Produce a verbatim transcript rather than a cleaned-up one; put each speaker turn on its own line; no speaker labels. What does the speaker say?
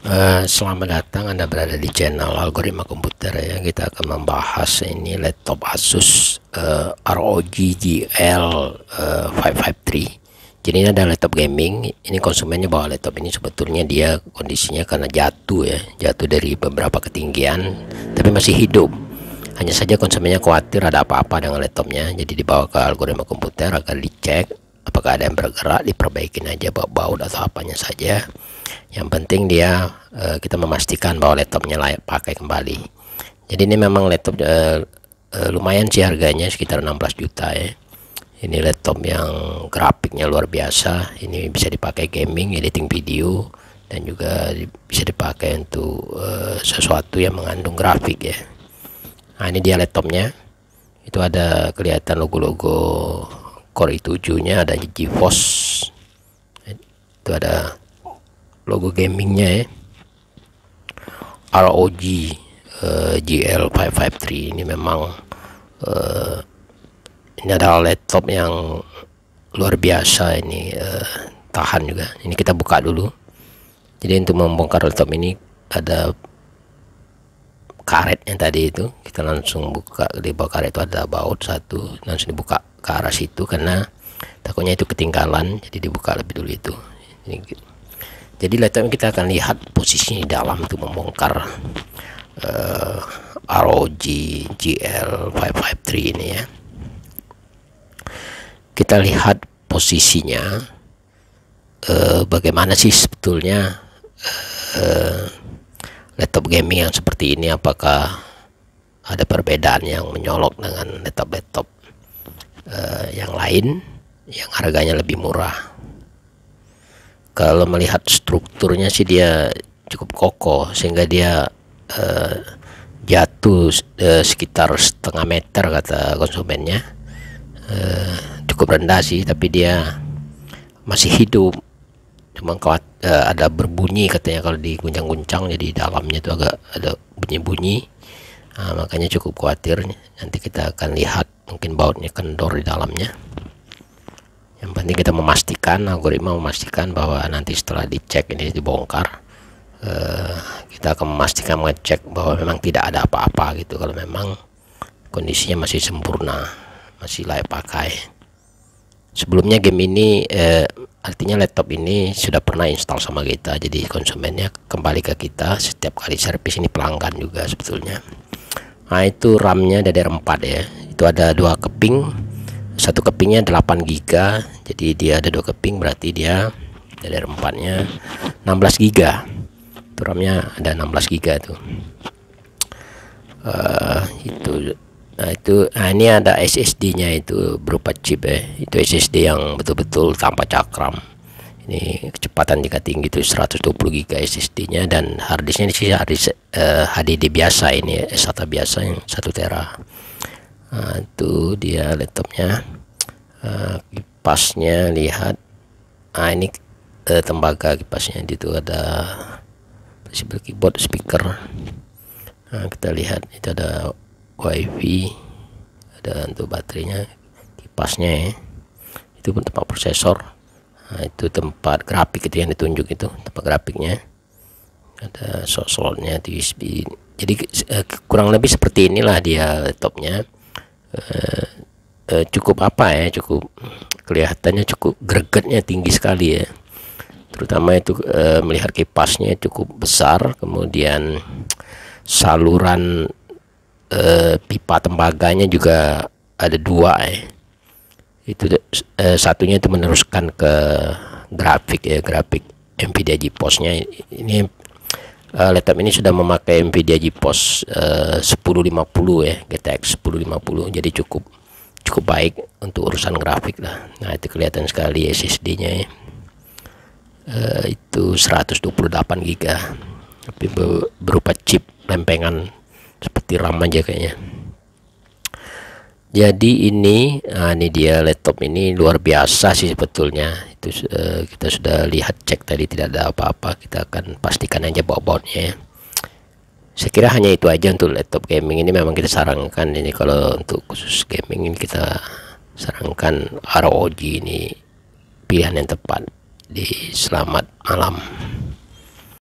Eh, selamat datang, Anda berada di channel Algoritma Komputer ya. Kita akan membahas ini laptop Asus eh, R O G G L eh, lima lima tiga. Jadi ini ada laptop gaming. Ini konsumennya bawa laptop ini, sebetulnya dia kondisinya karena jatuh ya, jatuh dari beberapa ketinggian, tapi masih hidup. Hanya saja konsumennya khawatir ada apa-apa dengan laptopnya, jadi dibawa ke Algoritma Komputer agar dicek apakah ada yang bergerak, diperbaikin aja baut atau apanya saja. Yang penting dia uh, kita memastikan bahwa laptopnya layak pakai kembali. Jadi ini memang laptop uh, uh, lumayan sih harganya, sekitar enam belas juta ya. Ini laptop yang grafiknya luar biasa. Ini bisa dipakai gaming, editing video, dan juga bisa dipakai untuk uh, sesuatu yang mengandung grafik ya. Nah, ini dia laptopnya. Itu ada kelihatan logo-logo Core i tujuh nya, ada GeForce, itu ada logo gamingnya ya, R O G uh, G L lima lima tiga. Ini memang uh, ini adalah laptop yang luar biasa ini, uh, tahan juga. Ini kita buka dulu. Jadi untuk membongkar laptop ini ada karet yang tadi itu, kita langsung buka. Di bawah karet itu ada baut satu, langsung dibuka ke arah situ karena takutnya itu ketinggalan, jadi dibuka lebih dulu itu. Ini, jadi laptop kita akan lihat posisinya di dalam untuk membongkar uh, R O G G L lima lima tiga ini ya. Kita lihat posisinya, uh, bagaimana sih sebetulnya uh, laptop gaming yang seperti ini, apakah ada perbedaan yang menyolok dengan laptop-laptop uh, yang lain yang harganya lebih murah. Kalau melihat strukturnya sih dia cukup kokoh, sehingga dia uh, jatuh uh, sekitar setengah meter kata konsumennya. Uh, cukup rendah sih, tapi dia masih hidup. Cuma uh, ada berbunyi katanya kalau diguncang-guncang, jadi dalamnya itu agak ada bunyi-bunyi. Nah, makanya cukup khawatir. Nanti kita akan lihat mungkin bautnya kendor di dalamnya. Yang penting kita memastikan, algoritma memastikan bahwa nanti setelah dicek ini dibongkar, uh, kita akan memastikan mengecek bahwa memang tidak ada apa-apa gitu. Kalau memang kondisinya masih sempurna, masih layak pakai. Sebelumnya game ini uh, artinya laptop ini sudah pernah install sama kita, jadi konsumennya kembali ke kita setiap kali servis. Ini pelanggan juga sebetulnya. Nah, itu RAM-nya D D R empat ya. Itu ada dua keping. Satu kepingnya delapan giga, jadi dia ada dua keping, berarti dia D D R empat nya enam belas giga. Itu RAM-nya ada enam belas giga tuh. Uh, itu nah itu nah ini ada S S D-nya, itu berupa chip ya. Itu S S D yang betul-betul tanpa cakram. Ini kecepatan jika tinggi itu seratus dua puluh giga S S D-nya, dan harddisknya di sini harddisk uh, H D D biasa, ini SATA biasa yang satu tera. Nah, itu dia laptopnya. Uh, kipasnya lihat. Nah, ini uh, tembaga kipasnya. Itu ada flexible keyboard, speaker. Nah, kita lihat itu ada wifi, ada untuk baterainya, kipasnya ya. Itu pun tempat prosesor. Nah, itu tempat grafik itu yang ditunjuk, itu tempat grafiknya. Ada slot-slotnya, U S B. Jadi uh, kurang lebih seperti inilah dia laptopnya. Uh, uh, cukup apa ya, cukup kelihatannya cukup gregetnya tinggi sekali ya, terutama itu uh, melihat kipasnya cukup besar, kemudian saluran uh, pipa tembaganya juga ada dua ya. Itu uh, satunya itu meneruskan ke grafik ya, grafik Nvidia GeForce-nya. Ini Uh, laptop ini sudah memakai Nvidia GeForce uh, sepuluh lima puluh ya, G T X sepuluh lima puluh, jadi cukup cukup baik untuk urusan grafik lah. Nah, itu kelihatan sekali S S D-nya ya. Uh, itu seratus dua puluh delapan giga, tapi berupa chip lempengan seperti RAM aja kayaknya. Jadi ini, nah ini dia laptop ini luar biasa sih sebetulnya. Itu uh, kita sudah lihat, cek tadi tidak ada apa-apa. Kita akan pastikan aja baut-bautnya ya. Saya kira hanya itu aja untuk laptop gaming ini. Memang kita sarankan ini, kalau untuk khusus gaming ini kita sarankan R O G ini pilihan yang tepat. Di selamat malam.